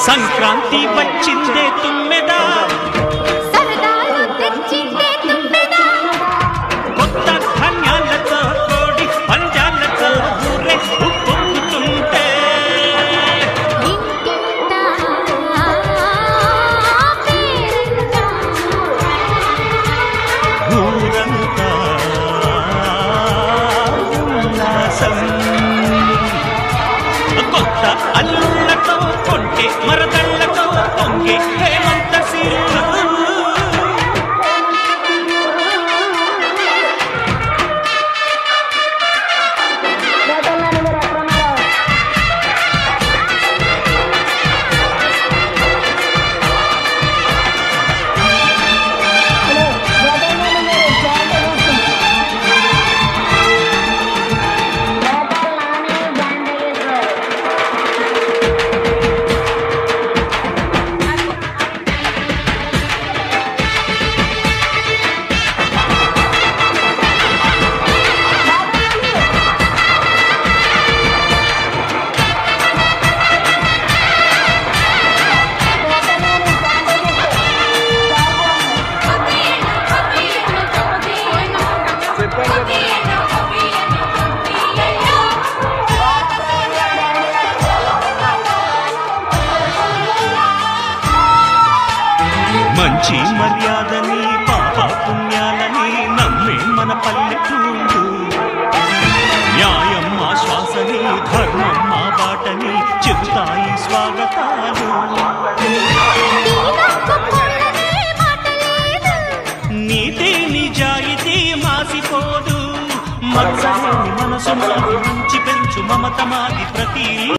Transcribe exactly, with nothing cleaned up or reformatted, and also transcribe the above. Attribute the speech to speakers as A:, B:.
A: సంక్రాంతి వచ్చిందే తుమ్మెదా
B: సరదాలు తెచ్చిందే తుమ్మెదా
A: కొత్త ధాన్యాలతో కోడి పంజాలతో ఊరే ఉప్పొంగుతుంటే
B: ఇంటింటా పేరంటా
A: ఊరంతా ఉల్లాసం కొత్త అల్లుళ్ళతో కొంటే మరదళ్ళతో పొంగే హేమంత సిరులు మంచి మర్యాదని పాప పుణ్యాలని నమ్మే మన పల్లెటూరు న్యాయం మా శ్వాసని ధర్మం మా బాటని చెబుతాయి స్వాగతాలు నీతి నిజాయితీ మాసిపోదు మత్సలేని మనసు మాది మంచి పెంచు మమత మాది ప్రతి